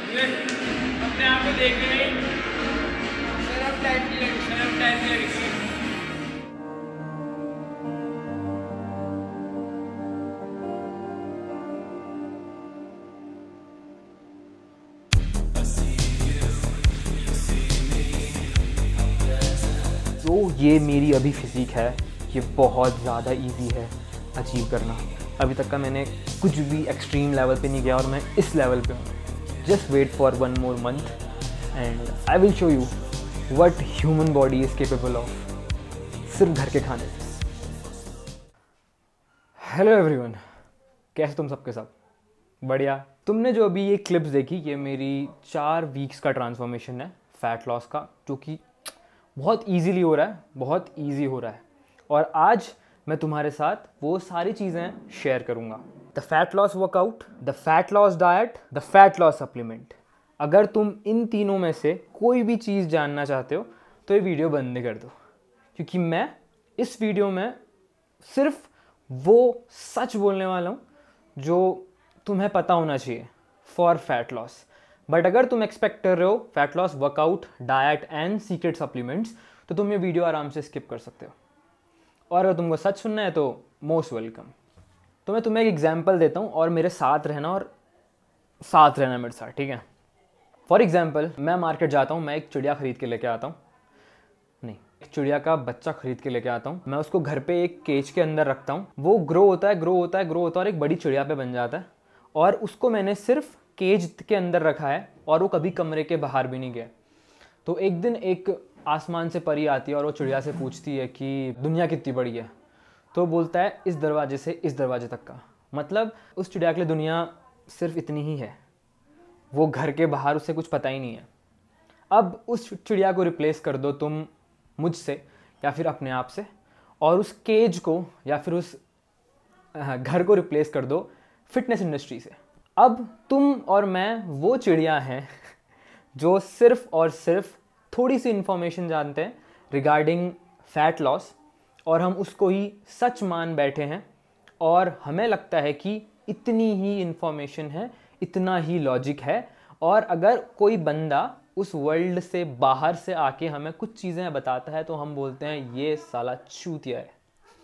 अपने आप को देख रहे हैं, शर्म टाइप की लगी। तो ये मेरी अभी फिज़िक है, ये बहुत ज़्यादा इजी है अचीव करना। अभी तक का मैंने कुछ भी एक्सट्रीम लेवल पे नहीं किया और मैं इस लेवल पे हूँ। Just wait for 1 more month and I will show you what human body is capable of, सिर्फ घर के खाने से। हेलो एवरीवन, कैसे तुम सबके सब? बढ़िया। तुमने जो अभी ये क्लिप्स देखी, ये मेरी 4 वीक्स का ट्रांसफॉर्मेशन है फैट लॉस का, जो कि बहुत इजीली हो रहा है, बहुत इजी हो रहा है। और आज मैं तुम्हारे साथ वो सारी चीज़ें शेयर करूँगा। The fat loss workout, the fat loss diet, the fat loss supplement. अगर तुम इन तीनों में से कोई भी चीज़ जानना चाहते हो तो ये वीडियो बंद कर दो, क्योंकि मैं इस वीडियो में सिर्फ वो सच बोलने वाला हूँ जो तुम्हें पता होना चाहिए फॉर फैट लॉस। बट अगर तुम एक्सपेक्ट कर रहे हो fat loss workout, diet and secret supplements, तो तुम ये वीडियो आराम से स्किप कर सकते हो। और अगर तुमको सच सुनना है तो मोस्ट वेलकम। तो मैं तुम्हें एक एग्जांपल देता हूँ और मेरे साथ रहना, और साथ रहना मेरे साथ, ठीक है? फॉर एग्जांपल, मैं मार्केट जाता हूँ, मैं एक चिड़िया खरीद के लेके आता हूँ, नहीं, एक चिड़िया का बच्चा खरीद के लेके आता हूँ। मैं उसको घर पे एक केज के अंदर रखता हूँ। वो ग्रो होता है और एक बड़ी चिड़िया पे बन जाता है। और उसको मैंने सिर्फ केज के अंदर रखा है और वो कभी कमरे के बाहर भी नहीं गया। तो एक दिन एक आसमान से परी आती है और वो चिड़िया से पूछती है कि दुनिया कितनी बड़ी है? तो बोलता है इस दरवाजे से इस दरवाजे तक का। मतलब उस चिड़िया के लिए दुनिया सिर्फ इतनी ही है, वो घर के बाहर उसे कुछ पता ही नहीं है। अब उस चिड़िया को रिप्लेस कर दो तुम मुझसे या फिर अपने आप से, और उस केज को या फिर उस घर को रिप्लेस कर दो फिटनेस इंडस्ट्री से। अब तुम और मैं वो चिड़िया हैं जो सिर्फ और सिर्फ थोड़ी सी इन्फॉर्मेशन जानते हैं रिगार्डिंग फैट लॉस, और हम उसको ही सच मान बैठे हैं। और हमें लगता है कि इतनी ही इन्फॉर्मेशन है, इतना ही लॉजिक है। और अगर कोई बंदा उस वर्ल्ड से बाहर से आके हमें कुछ चीज़ें बताता है तो हम बोलते हैं ये साला चूतिया है।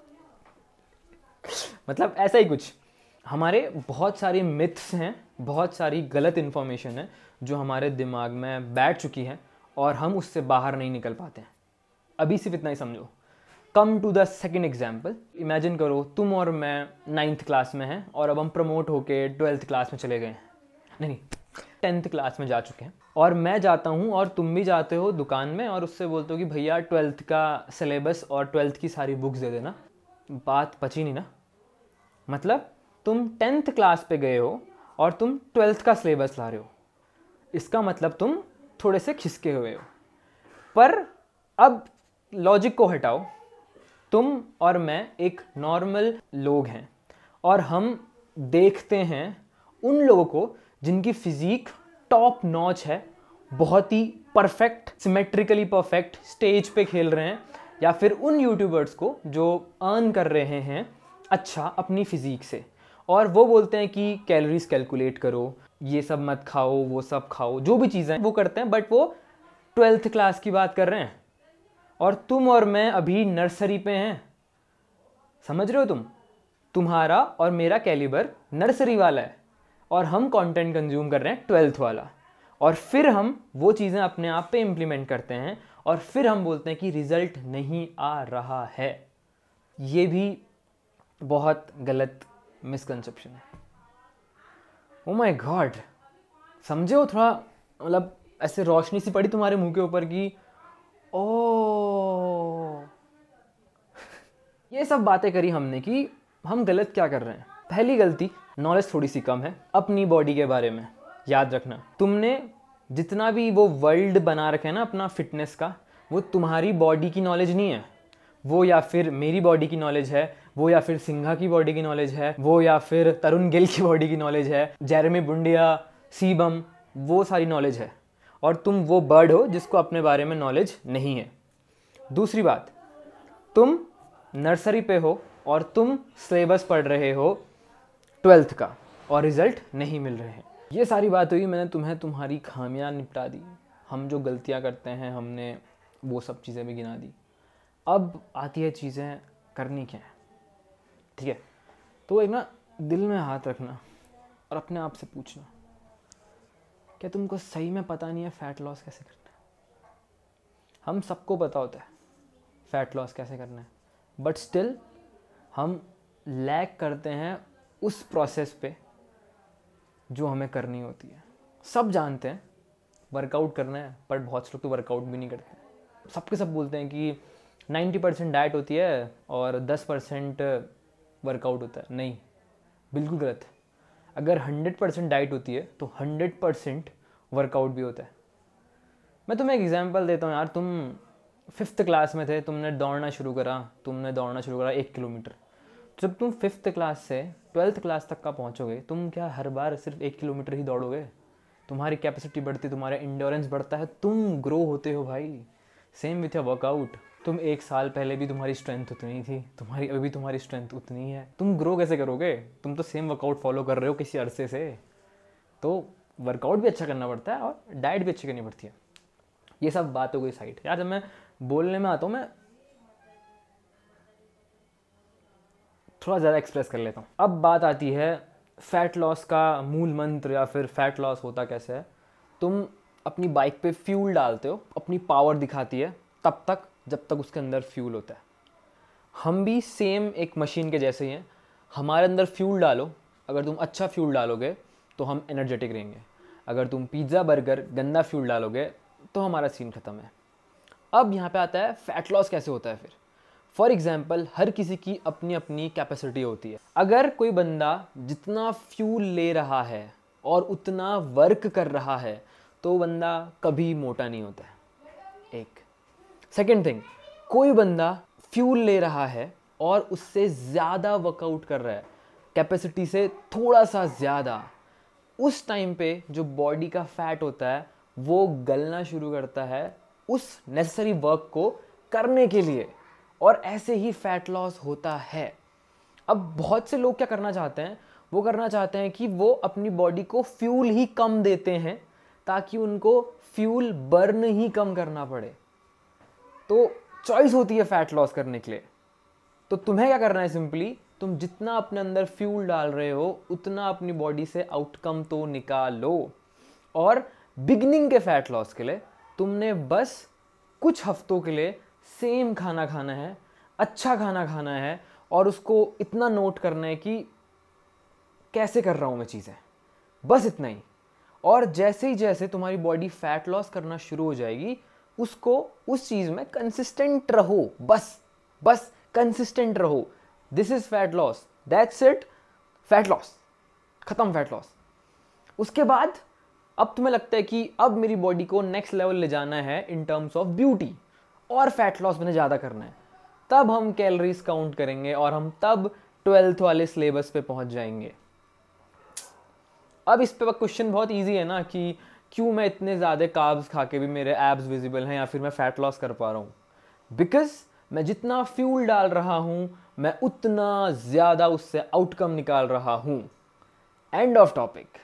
मतलब ऐसा ही कुछ। हमारे बहुत सारे मिथ्स हैं, बहुत सारी गलत इन्फॉर्मेशन है जो हमारे दिमाग में बैठ चुकी है और हम उससे बाहर नहीं निकल पाते हैं। अभी सिर्फ इतना ही समझो। Come to the second example. Imagine करो तुम और मैं 9th क्लास में हैं और अब हम प्रमोट होके 12th क्लास में चले गए हैं, नहीं 10th क्लास में जा चुके हैं। और मैं जाता हूँ और तुम भी जाते हो दुकान में और उससे बोलते हो कि भैया 12th का सिलेबस और 12th की सारी बुक्स दे देना। बात पची नहीं ना? मतलब तुम 10th क्लास पे गए हो और तुम 12th का सिलेबस ला रहे हो, इसका मतलब तुम थोड़े से खिसके हुए हो। पर अब लॉजिक को हटाओ, तुम और मैं एक नॉर्मल लोग हैं और हम देखते हैं उन लोगों को जिनकी फिजिक टॉप नॉच है, बहुत ही परफेक्ट, सिमेट्रिकली परफेक्ट स्टेज पे खेल रहे हैं, या फिर उन यूट्यूबर्स को जो अर्न कर रहे हैं अच्छा अपनी फिजिक से, और वो बोलते हैं कि कैलोरीज कैलकुलेट करो, ये सब मत खाओ, वो सब खाओ, जो भी चीज़ें वो करते हैं। बट वो 12th क्लास की बात कर रहे हैं और तुम और मैं अभी नर्सरी पे हैं। समझ रहे हो तुम? तुम्हारा और मेरा कैलिबर नर्सरी वाला है और हम कंटेंट कंज्यूम कर रहे हैं 12th वाला। और फिर हम वो चीज़ें अपने आप पे इम्प्लीमेंट करते हैं और फिर हम बोलते हैं कि रिजल्ट नहीं आ रहा है। ये भी बहुत गलत मिसकंसेप्शन है। ओ माय गॉड, समझे हो? थोड़ा मतलब ऐसे रोशनी सी पड़ी तुम्हारे मुंह के ऊपर कि ओ ये सब बातें करी हमने कि हम गलत क्या कर रहे हैं। पहली गलती, नॉलेज थोड़ी सी कम है अपनी बॉडी के बारे में। याद रखना, तुमने जितना भी वो वर्ल्ड बना रखे है ना अपना फिटनेस का, वो तुम्हारी बॉडी की नॉलेज नहीं है। वो या फिर मेरी बॉडी की नॉलेज है, वो या फिर सिंघा की बॉडी की नॉलेज है, वो या फिर तरुण गिल की बॉडी की नॉलेज है, जेरेमी बुंडिया, सीबम, वो सारी नॉलेज है। और तुम वो बर्ड हो जिसको अपने बारे में नॉलेज नहीं है। दूसरी बात, तुम नर्सरी पे हो और तुम सिलेबस पढ़ रहे हो 12th का और रिजल्ट नहीं मिल रहे हैं। ये सारी बात हुई, मैंने तुम्हें तुम्हारी खामियां निपटा दी, हम जो गलतियां करते हैं हमने वो सब चीज़ें भी गिना दी। अब आती है चीज़ें करनी क्या है, ठीक है। तो एक ना दिल में हाथ रखना और अपने आप से पूछना, क्या तुमको सही में पता नहीं है फ़ैट लॉस कैसे करना है? हम सबको पता होता है फ़ैट लॉस कैसे करना है, बट स्टिल हम लैग करते हैं उस प्रोसेस पे जो हमें करनी होती है। सब जानते हैं वर्कआउट करना है, बट बहुत से लोग तो वर्कआउट भी नहीं करते। सबके सब बोलते हैं कि 90% डाइट होती है और 10% वर्कआउट होता है। नहीं, बिल्कुल गलत है। अगर 100% डाइट होती है तो 100% वर्कआउट भी होता है। मैं तुम्हें एक एग्जांपल देता हूँ यार। तुम 5th क्लास में थे, तुमने दौड़ना शुरू करा 1 किलोमीटर। जब तुम 5th क्लास से 12th क्लास तक का पहुँचोगे, तुम क्या हर बार सिर्फ 1 किलोमीटर ही दौड़ोगे? तुम्हारी कैपेसिटी बढ़ती, तुम्हारा इंड्योरेंस बढ़ता है, तुम ग्रो होते हो भाई। Same with your workout. तुम 1 साल पहले भी तुम्हारी स्ट्रेंथ उतनी थी, अभी तुम्हारी स्ट्रेंथ उतनी है। तुम ग्रो कैसे करोगे? तुम तो सेम वर्कआउट फॉलो कर रहे हो किसी अरसे से। तो वर्कआउट भी अच्छा करना पड़ता है और डाइट भी अच्छी करनी पड़ती है। ये सब बातों की साइड यार। जब मैं बोलने में आता हूँ, मैं थोड़ा ज़्यादा एक्सप्रेस कर लेता हूँ। अब बात आती है फ़ैट लॉस का मूल मंत्र, या फिर फ़ैट लॉस होता कैसे है। तुम अपनी बाइक पे फ्यूल डालते हो, अपनी पावर दिखाती है तब तक जब तक उसके अंदर फ्यूल होता है। हम भी सेम एक मशीन के जैसे ही हैं। हमारे अंदर फ्यूल डालो, अगर तुम अच्छा फ्यूल डालोगे तो हम एनर्जेटिक रहेंगे। अगर तुम पिज़्ज़ा बर्गर गंदा फ्यूल डालोगे तो हमारा सीन ख़त्म है। अब यहाँ पे आता है फ़ैट लॉस कैसे होता है फिर। फॉर एग्जाम्पल, हर किसी की अपनी अपनी कैपेसिटी होती है। अगर कोई बंदा जितना फ्यूल ले रहा है और उतना वर्क कर रहा है तो बंदा कभी मोटा नहीं होता है। एक सेकेंड थिंग, कोई बंदा फ्यूल ले रहा है और उससे ज़्यादा वर्कआउट कर रहा है, कैपेसिटी से थोड़ा सा ज़्यादा, उस टाइम पे जो बॉडी का फैट होता है वो गलना शुरू करता है उस नेसेसरी वर्क को करने के लिए, और ऐसे ही फैट लॉस होता है। अब बहुत से लोग क्या करना चाहते हैं, वो करना चाहते हैं कि वो अपनी बॉडी को फ्यूल ही कम देते हैं ताकि उनको फ्यूल बर्न ही कम करना पड़े। तो चॉइस होती है फैट लॉस करने के लिए। तो तुम्हें क्या करना है, सिंपली तुम जितना अपने अंदर फ्यूल डाल रहे हो उतना अपनी बॉडी से आउटकम तो निकालो। और बिगनिंग के फैट लॉस के लिए तुमने बस कुछ हफ्तों के लिए सेम खाना खाना है, अच्छा खाना खाना है, और उसको इतना नोट करना है कि कैसे कर रहा हूँ मैं चीज़ें, बस इतना ही। और जैसे ही जैसे तुम्हारी बॉडी फैट लॉस करना शुरू हो जाएगी, उसको उस चीज़ में कंसिस्टेंट रहो, बस कंसिस्टेंट रहो। This is fat loss, that's it. Fat loss खत्म, फैट लॉस। उसके बाद अब तुम्हें लगता है कि अब मेरी बॉडी को नेक्स्ट लेवल ले जाना है इन टर्म्स ऑफ ब्यूटी, और फैट लॉस मैंने ज़्यादा करना है, तब हम कैलोरीज काउंट करेंगे और हम तब 12th वाले सिलेबस पे पहुंच जाएंगे। अब इस पे क्वेश्चन बहुत इजी है ना कि क्यों मैं इतने ज़्यादा कार्ब्स खा के भी मेरे एब्स विजिबल हैं या फिर मैं फैट लॉस कर पा रहा हूँ। बिकॉज मैं जितना फ्यूल डाल रहा हूँ मैं उतना ज़्यादा उससे आउटकम निकाल रहा हूँ। End of topic.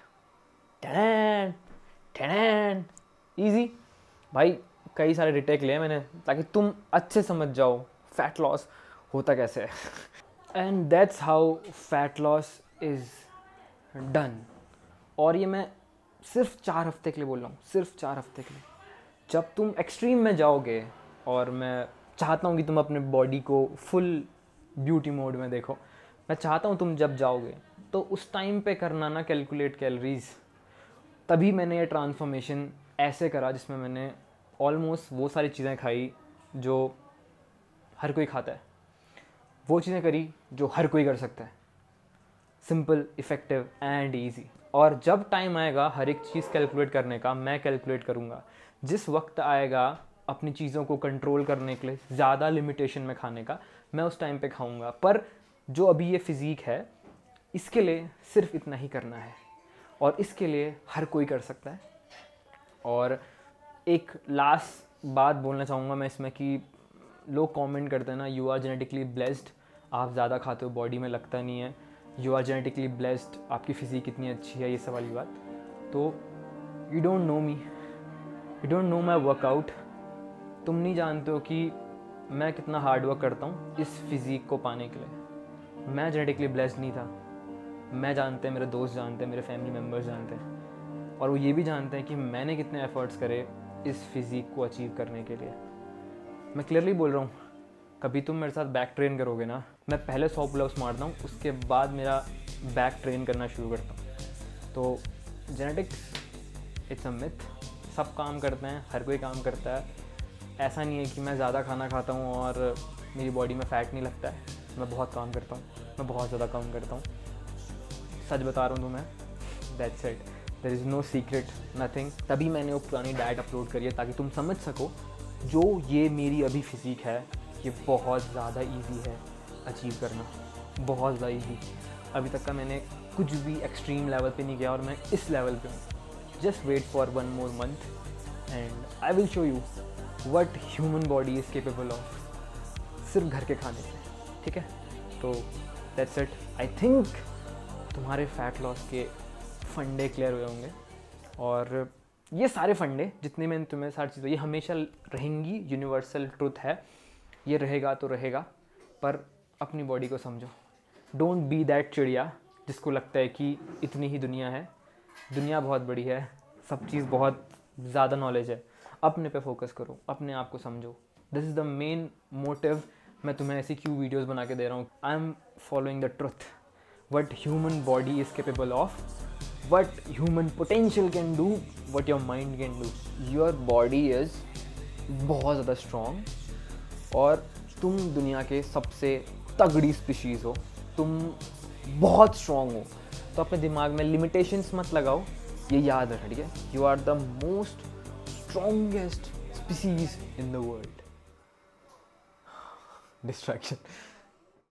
इजी भाई, कई सारे रिटेक लिए मैंने ताकि तुम अच्छे समझ जाओ फैट लॉस होता कैसे है। And that's how fat loss is done. और ये मैं सिर्फ 4 हफ्ते के लिए बोल रहा हूँ, सिर्फ 4 हफ्ते के लिए। जब तुम एक्सट्रीम में जाओगे, और मैं चाहता हूँ कि तुम अपने बॉडी को फुल ब्यूटी मोड में देखो, मैं चाहता हूँ तुम जब जाओगे तो उस टाइम पे करना ना कैलकुलेट कैलोरीज। तभी मैंने ये ट्रांसफॉर्मेशन ऐसे करा जिसमें मैंने ऑलमोस्ट वो सारी चीज़ें खाई जो हर कोई खाता है, वो चीज़ें करी जो हर कोई कर सकता है। Simple, effective and easy. और जब टाइम आएगा हर एक चीज़ कैलकुलेट करने का, मैं कैलकुलेट करूँगा। जिस वक्त आएगा अपनी चीज़ों को कंट्रोल करने के लिए, ज़्यादा लिमिटेशन में खाने का, मैं उस टाइम पे खाऊँगा। पर जो अभी ये फिज़ीक है, इसके लिए सिर्फ इतना ही करना है, और इसके लिए हर कोई कर सकता है। और एक लास्ट बात बोलना चाहूँगा मैं इसमें कि लोग कमेंट करते हैं ना, यू आर जेनेटिकली ब्लेस्ड, आप ज़्यादा खाते हो, बॉडी में लगता नहीं है, यू आर जेनेटिकली ब्लेस्ड, आपकी फ़िज़ीक कितनी अच्छी है, ये सब वाली बात। तो you don't know me, you don't know my workout. तुम नहीं जानते हो कि मैं कितना हार्ड वर्क करता हूँ इस फिज़ीक को पाने के लिए। मैं जेनेटिकली ब्लेस्ड नहीं था। मैं जानते हैं, मेरे दोस्त जानते हैं, मेरे फैमिली मेम्बर्स जानते हैं, और वो ये भी जानते हैं कि मैंने कितने एफर्ट्स करे इस फिज़ीक को अचीव करने के लिए। मैं क्लियरली बोल रहा हूँ, कभी तुम मेरे साथ बैक ट्रेन करोगे ना, मैं पहले 100 पुलअप्स मारता हूँ, उसके बाद मेरा बैक ट्रेन करना शुरू करता हूँ। तो जेनेटिक्स इट्स अ मिथ। सब काम करते हैं, हर कोई काम करता है। ऐसा नहीं है कि मैं ज़्यादा खाना खाता हूँ और मेरी बॉडी में फ़ैट नहीं लगता है। मैं बहुत काम करता हूँ, मैं बहुत ज़्यादा काम करता हूँ, सच बता रहा हूँ तुम्हें। That's it, there is no secret, nothing. तभी मैंने वो पुरानी डाइट अपलोड करी है ताकि तुम समझ सको जो ये मेरी अभी फिज़ीक है ये बहुत ज़्यादा ईजी है अचीव करना, बहुत ज़्यादा ईजी। अभी तक का मैंने कुछ भी एक्सट्रीम लेवल पे नहीं किया और मैं इस लेवल पे हूँ। Just wait for 1 more month and I will show you what human body is capable of, सिर्फ घर के खाने से, ठीक है। तो दैट्स इट। आई थिंक तुम्हारे फैट लॉस के फंडे क्लियर हुए होंगे, और ये सारे फंडे जितने मैंने तुम्हें सारी चीज़ें, ये हमेशा रहेंगी, यूनिवर्सल ट्रुथ है, ये रहेगा तो रहेगा। पर अपनी बॉडी को समझो। डोंट बी दैट चिड़िया जिसको लगता है कि इतनी ही दुनिया है। दुनिया बहुत बड़ी है, सब चीज़ बहुत ज़्यादा नॉलेज है। अपने पे फोकस करो, अपने आप को समझो। This is the main motive. मैं तुम्हें ऐसी क्यों वीडियोस बना के दे रहा हूँ। I am following the truth, what human body is capable of, what human potential can do, what your mind can do. Your body is बहुत ज़्यादा strong और तुम दुनिया के सबसे तगड़ी स्पीशीज़ हो, तुम बहुत strong हो। तो अपने दिमाग में limitations मत लगाओ, ये याद रखना, ठीक है। You are the most strongest species in the world. Distraction.